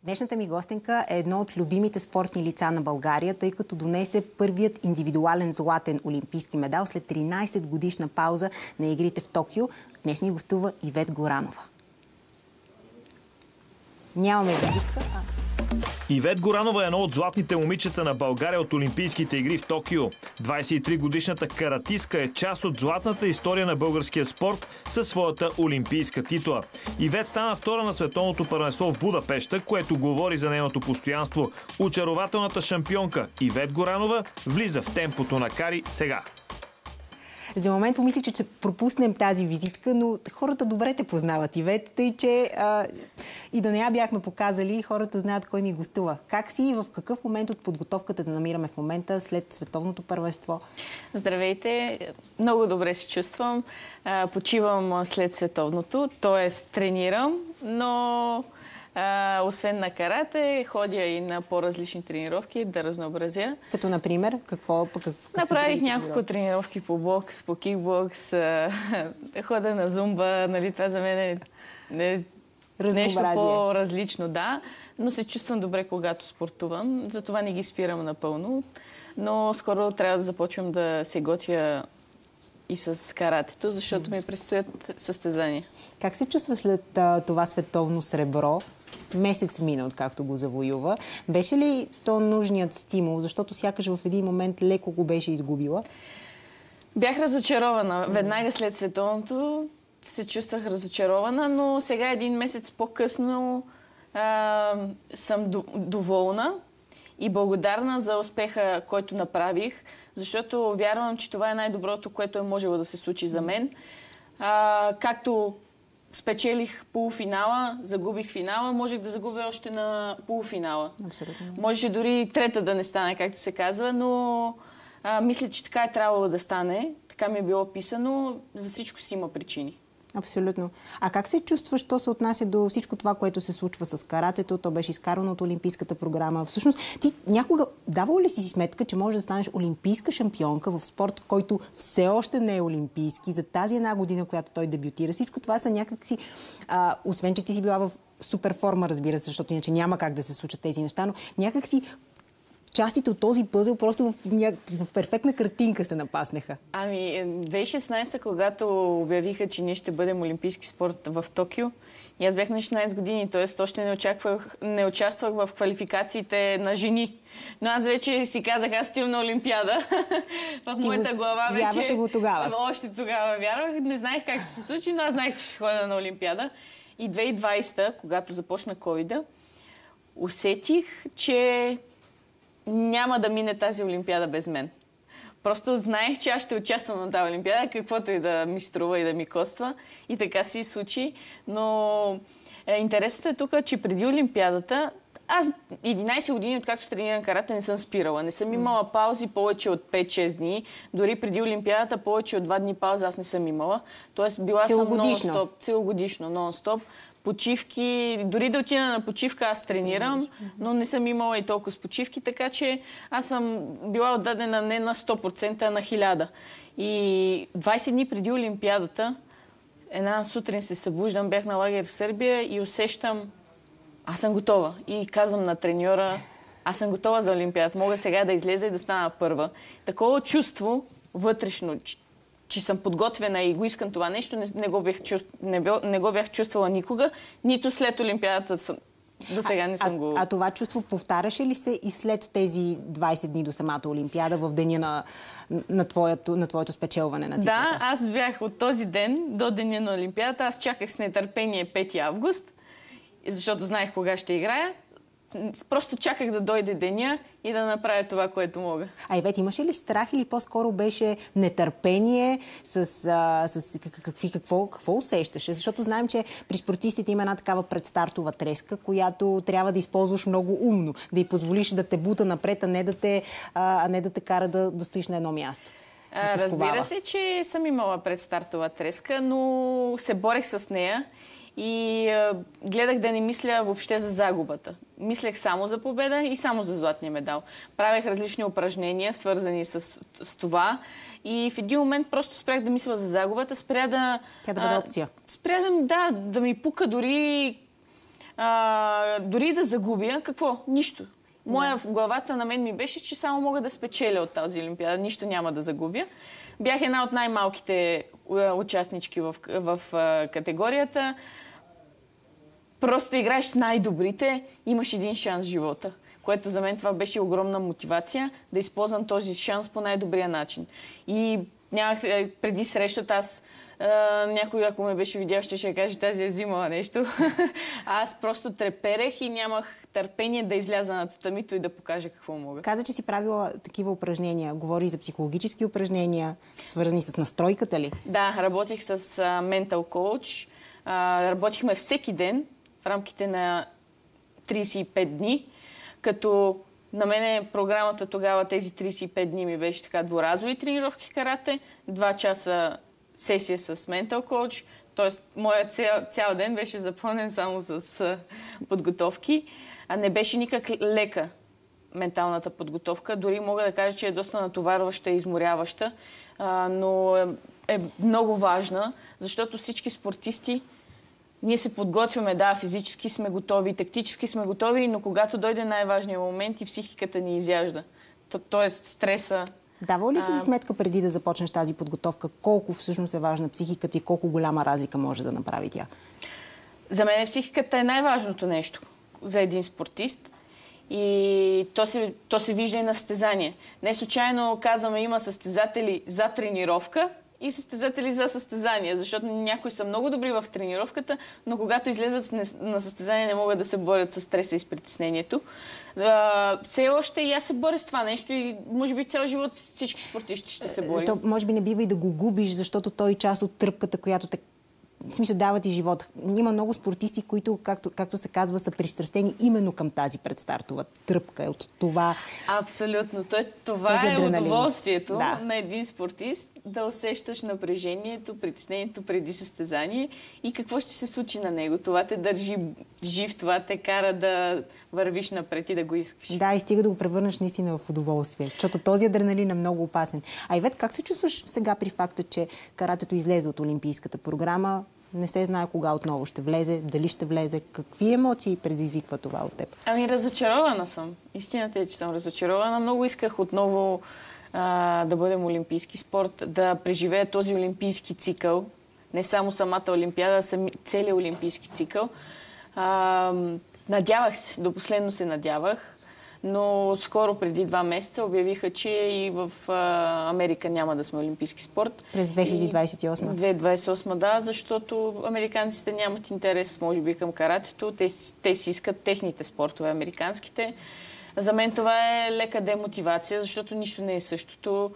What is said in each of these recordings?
Днешната ми гостенка е едно от любимите спортни лица на България, тъй като донесе първият индивидуален златен олимпийски медал след 13 годишна пауза на игрите в Токио. Днес ни гостува Ивет Горанова. Нямаме визитка. Ивет Горанова е едно от златните момичета на България от Олимпийските игри в Токио. 23-годишната каратистка е част от златната история на българския спорт със своята олимпийска титла. Ивет стана втора на световното първенство в Будапеща, което говори за нейното постоянство. Очарователната шампионка Ивет Горанова влиза в темпото на кари сега. За момент помислих, че ще пропуснем тази визитка, но хората добре те познават, Ивет, тъй че и да не я бяхме показали, хората знаят кой ми гостува. Как си и в какъв момент от подготовката да намираме в момента след световното първенство? Здравейте! Много добре се чувствам. Почивам след световното, т.е. тренирам, но освен на карате, ходя и на по-различни тренировки да разнообразя. Като, например, какво? Направих няколко тренировки по бокс, по кикбокс, хода на зумба, нали, това за мен е нещо по-различно, да. Но се чувствам добре, когато спортувам, затова не ги спирам напълно. Но скоро трябва да започвам да се готвя и с каратето, защото ми предстоят състезания. Как се чувства след това световно сребро? Месец мина, откакто го завоюва. Беше ли то нужният стимул? Защото сякаш в един момент леко го беше изгубила. Бях разочарована. Веднага след световното се чувствах разочарована, но сега един месец по-късно съм доволна и благодарна за успеха, който направих, защото вярвам, че това е най-доброто, което е можело да се случи за мен. Както спечелих полуфинала, загубих финала, можех да загубя още на полуфинала. Абсолютно. Можеше дори трета да не стане, както се казва, но мисля, че така е трябвало да стане. Така ми е било писано. За всичко си има причини. Абсолютно. А как се чувстваш, що се отнася до всичко това, което се случва с каратето? То беше изкарано от Олимпийската програма. Всъщност, ти някога давала ли си сметка, че можеш да станеш олимпийска шампионка в спорт, който все още не е олимпийски, за тази една година, в която той дебютира? Всичко това са някакси, освен че ти си била в супер форма, разбира се, защото иначе няма как да се случат тези неща, но някакси частите от този пъзел просто в перфектна картинка се напаснеха. 2016, когато обявиха, че ние ще бъдем олимпийски спорт в Токио, и аз бях на 16 години, т.е. още не участвах в квалификациите на жени. Но аз вече си казах, аз отивам на Олимпиада. В моята глава вече... Вярваше го тогава? Още тогава вярвах. Не знаех как ще се случи, но аз знаех, че ще ходя на Олимпиада. И 2020, когато започна ковида, усетих, че няма да мине тази Олимпиада без мен. Просто знаех, че аз ще участвам на тази Олимпиада, каквото и да ми струва и да ми коства. И така се случи. Но интересното е тук, че преди Олимпиадата, аз 11 години, откакто тренирам карате, не съм спирала. Не съм имала паузи повече от 5-6 дни. Дори преди Олимпиадата повече от 2 дни пауза аз не съм имала. Тоест била съм нон-стоп, целогодишно, нон-стоп. Почивки, дори да отида на почивка, аз тренирам, но не съм имала и толкова с почивки, така че аз съм била отдадена не на 100%, а на 1000. И 20 дни преди Олимпиадата, една сутрин се събуждам, бях на лагер в Сърбия и усещам, аз съм готова. И казвам на треньора, аз съм готова за Олимпиадата, мога сега да излеза и да стана първа. Такова чувство вътрешно, че съм подготвена и го искам това нещо, не го бях чувствала никога, нито след Олимпиадата до сега не съм го... А това чувство повтаряше ли се и след тези 20 дни до самата Олимпиада, в деня на твоето спечелване на титлата? Да, аз бях от този ден до деня на Олимпиадата. Аз чаках с нетърпение 5 август, защото знаех кога ще играя. Просто чаках да дойде деня и да направя това, което мога. Ивет, имаше ли страх или по-скоро беше нетърпение какво усещаше? Защото знаем, че при спортистите има една такава предстартова треска, която трябва да използваш много умно, да й позволиш да те бута напред, а не да те кара да стоиш на едно място. Разбира се, че съм имала предстартова треска, но се борех с нея. И гледах да не мисля въобще за загубата. Мислех само за победа и само за златния медал. Правех различни упражнения, свързани с това. И в един момент просто спрях да мисля за загубата. Тя да бъде опция. Спрях да ми пука дори дори да загубя, какво? Нищо. Моя в главата на мен ми беше, че само мога да спечеля от тази олимпиада. Нищо няма да загубя. Бях една от най-малките участнички в категорията. Просто играеш с най-добрите, имаш един шанс в живота. Което за мен това беше огромна мотивация да използвам този шанс по най-добрия начин. И преди срещата някой, ако ме беше видял, ще каже, тази е взимала нещо. Аз просто треперех и нямах търпение да изляза на татамито и да покажа какво мога. Каза, че си правила такива упражнения. Говори за психологически упражнения, свързани с настройката ли? Да, работих с ментал коуч. Работихме всеки ден в рамките на 35 дни, като на мене програмата тогава тези 35 дни ми беше така дворазови тренировки карате, 2 часа сесия с ментал коуч, т.е. моят цял ден беше запълнен само с подготовки. Не беше никак лека менталната подготовка. Дори мога да кажа, че е доста натоварваща и изморяваща, но е много важна, защото всички спортисти ние се подготвяме, да, физически сме готови, тактически сме готови, но когато дойде най-важният момент и психиката ни изяжда. Тоест стреса. Давал ли си сметка преди да започнеш тази подготовка, колко всъщност е важна психиката и колко голяма разлика може да направи тя? За мен психиката е най-важното нещо за един спортист. И то се вижда и на състезание. Не случайно казваме, има състезатели за тренировка и състезатели за състезание, защото някои са много добри в тренировката, но когато излезат на състезание не могат да се борят с стреса и с притеснението. Все още и аз се боря с това нещо и може би цял живот всички спортисти ще се борим. То може би не бива и да го губиш, защото той е част от тръпката, която те в смисъл дава ти живота. Има много спортисти, които, както се казва, са пристрастени именно към тази предстартова тръпка. От това... Абсолютно. Това е удоволствието на един спортист да усещаш напрежението, притеснението преди състезание и какво ще се случи на него. Това те държи жив, това те кара да вървиш напред и да го искаш. Да, и стига да го превърнеш наистина в удоволствие, защото този адреналин е много опасен. Ивет, как се чувстваш сега при факта, че каратето излезе от олимпийската програма? Не се знае кога отново ще влезе, дали ще влезе. Какви емоции предизвиква това от теб? Разочарована съм. Истината е, че съм разочарована. Много исках отново да бъдем олимпийски спорт, да преживея този олимпийски цикъл. Не само самата олимпиада, а целият олимпийски цикъл. Надявах се, до последно се надявах, но скоро преди 2 месеца обявиха, че и в Америка няма да сме олимпийски спорт. През 2028? 2028, да, защото американците нямат интерес, може би, към каратето. Те си искат техните спортове, американските. За мен това е лека демотивация, защото нищо не е същото.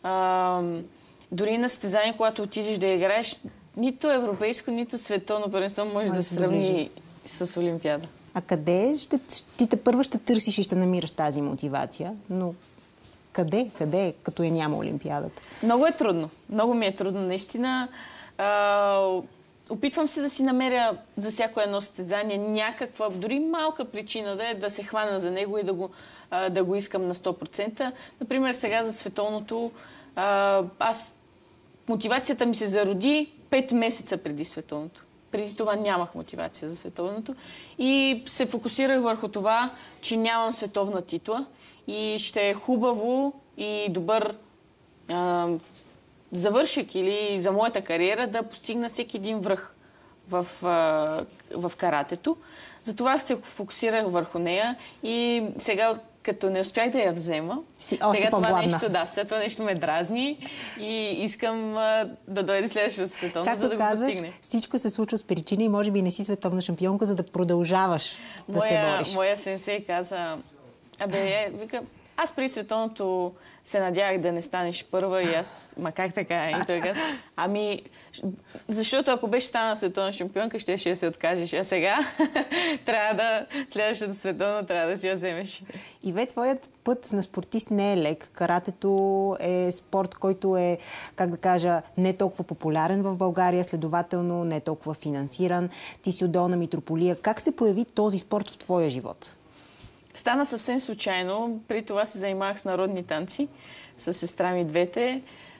Дори на състезание, когато отидеш да играеш, нито европейско, нито световно първенство може да се сравни с олимпиада. А къде ти първо ще търсиш и ще намираш тази мотивация, но къде, като я няма олимпиадата? Много е трудно. Много ми е трудно, наистина. Опитвам се да си намеря за всяко едно състезание някаква, дори малка причина да се хвана за него и да го искам на 100%. Например, сега за световното, мотивацията ми се зароди 5 месеца преди световното. Преди това нямах мотивация за световното и се фокусирах върху това, че нямам световна титла и ще е хубаво и добър завършек или за моята кариера да постигна всеки един връх в каратето. Затова се фокусирах върху нея и сега, като не успях да я взема, сега това нещо ме дразни и искам да дойде следващото световно, за да го постигне. Всичко се случва с причини и може би не си световна шампионка, за да продължаваш да се бориш. Моя сенсей каза, вика, аз при световното се надявах да не станеш първа и аз, как така? И той каза, защото ако беше станала световна шампионка, ще се откажеш. А сега следващото световно трябва да си я вземеш. Ивет, твоят път на спортист не е лек. Каратето е спорт, който е, не толкова популярен в България, следователно не толкова финансиран. Ти си от Долна Митрополия. Как се появи този спорт в твоя живот? Стана съвсем случайно. При това се занимавах с народни танци, с сестра ми двете.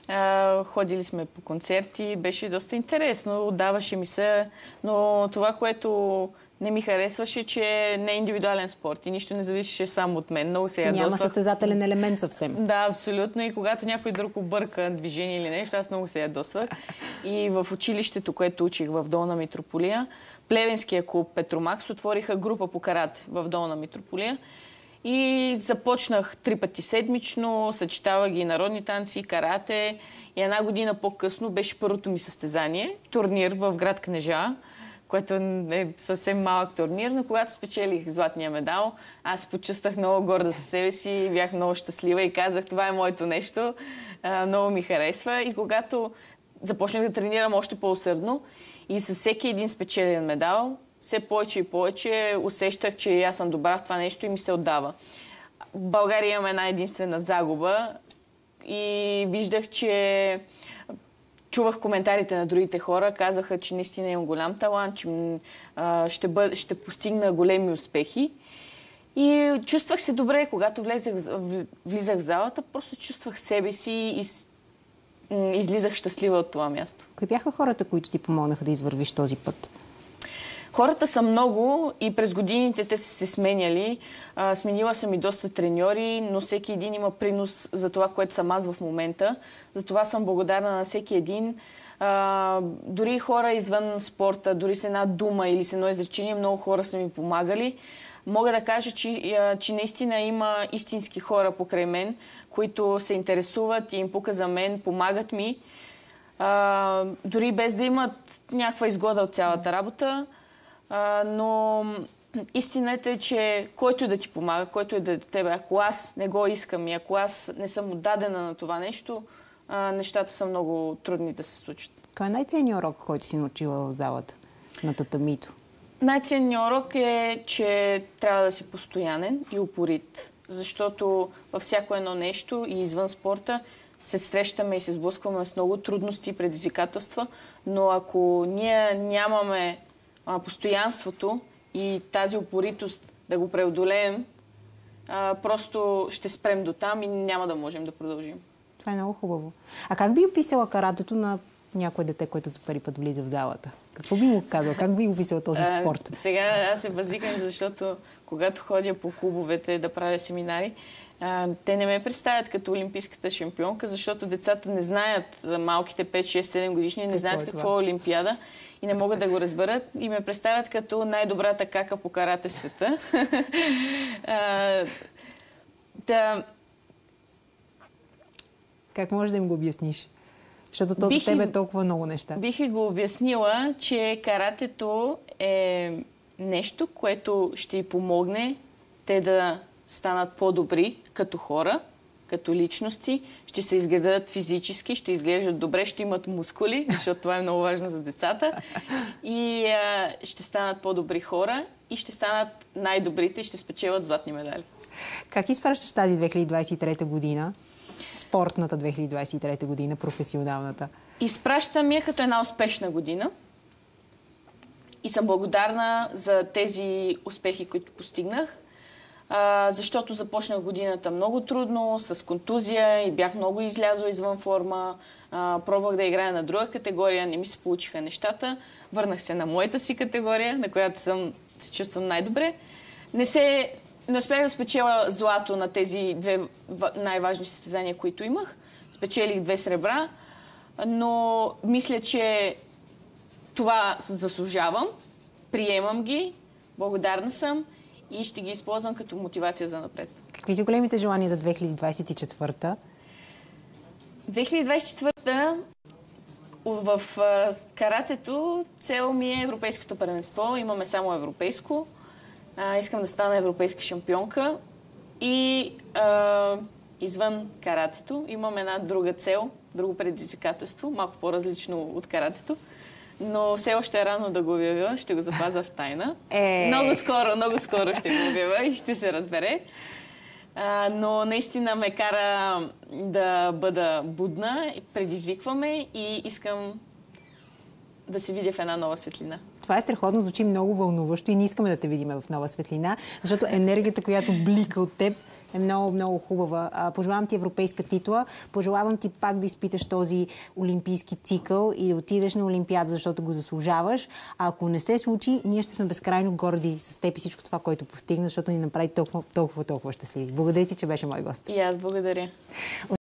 Ходили сме по концерти, беше доста интересно, отдаваше ми се, но това, което не ми харесваше, че не е индивидуален спорт и нищо не зависеше само от мен. Много се ядосвах. Няма състезателен елемент съвсем. Да, абсолютно. И когато някой друг обърка движение или нещо, аз много се ядосвах. И в училището, което учих в Долна Митрополия, Плевенския клуб Петромакс отвориха група по карате в Долна Митрополия. И започнах 3 пъти седмично, съчетавах ги народни танци, карате. И една година по-късно беше първото ми състезание. Турнир в град Кнежа, което е съвсем малък турнир, но когато спечелих златния медал, аз се почувствах много горда със себе си, бях много щастлива и казах, това е моето нещо, много ми харесва. И когато започнах да тренирам още по-усърдно и със всеки един спечелен медал, все повече и повече усещах, че аз съм добра в това нещо и ми се отдава. В България имам една единствена загуба и виждах, че чувах коментарите на другите хора, казаха, че наистина имам голям талант, че ще постигна големи успехи. И чувствах се добре, когато влизах в залата, просто чувствах себе си и излизах щастлива от това място. Кои бяха хората, които ти помогнаха да извървиш този път? Хората са много и през годините те са се сменяли. Сменила съм и доста треньори, но всеки един има принос за това, което съм аз в момента. Затова съм благодарна на всеки един. Дори хора извън спорта, дори с една дума или с едно изречение, много хора са ми помагали. Мога да кажа, че наистина има истински хора покрай мен, които се интересуват и им пука за мен, помагат ми. Дори без да имат някаква изгода от цялата работа. Но истината е, че който да ти помага, който е да тебе, ако аз не го искам и ако аз не съм отдадена на това нещо, нещата са много трудни да се случат. Кой е най-ценният урок, който си научила в залата на татамито? Най-ценният урок е, че трябва да си постоянен и упорит, защото във всяко едно нещо и извън спорта се срещаме и се сблъскваме с много трудности и предизвикателства, но ако ние нямаме постоянството и тази упоритост да го преодолеем, просто ще спрем до там и няма да можем да продължим. Това е много хубаво. А как би описала каратето на някое дете, което за първи път влиза в залата? Какво би му казал? Как би описала този спорт? Сега аз се базикам, защото когато ходя по клубовете да правя семинари, те не ме представят като олимпийската шампионка, защото децата не знаят, малките 5, 6, 7 годишни, не знаят какво е олимпиада и не могат да го разберат и ме представят като най-добрата кака по карате в света. Как можеш да им го обясниш? Защото то за тебе е толкова много неща. Бих ви го обяснила, че каратето е нещо, което ще й помогне те да станат по-добри като хора, като личности, ще се изгледат физически, ще изглеждат добре, ще имат мускули, защото това е много важно за децата. И ще станат по-добри хора и ще станат най-добрите и ще спечелят златни медали. Как изпращаш тази 2023 година? Спортната 2023 година, професионалната? Изпращам я като една успешна година и съм благодарна за тези успехи, които постигнах, защото започнах годината много трудно, с контузия и бях много излязла извън форма. Пробвах да играя на друга категория, не ми се получиха нещата. Върнах се на моята си категория, на която се чувствам най-добре. Не успях да спечеля злато на тези 2 най-важни състезания, които имах. Спечелих 2 сребра, но мисля, че това заслужавам. Приемам ги, благодарна съм и ще ги използвам като мотивация за напред. Какви са големите желания за 2024-та? 2024-та в каратето цел ми е европейското първенство. Имаме само европейско. Искам да стана европейска шампионка и извън каратето имам една друга цел, друго предизвикателство, малко по-различно от каратето, но все още е рано да го обявя, ще го запазя в тайна. Много скоро ще го обявя и ще се разбере. Но наистина ме кара да бъда будна, предизвикваме и искам да се видя в една нова светлина. Това е страхотно, звучи много вълнуващо и не искаме да те видим в нова светлина, защото енергията, която блика от теб, е много, много хубава. Пожелавам ти европейска титла, пожелавам ти пак да изпиташ този олимпийски цикъл и да отидеш на Олимпиада, защото го заслужаваш. А ако не се случи, ние ще сме безкрайно горди с теб и всичко това, което постигна, защото ни направи толкова щастливи. Благодаря ти, че беше мой гост. И аз благодаря.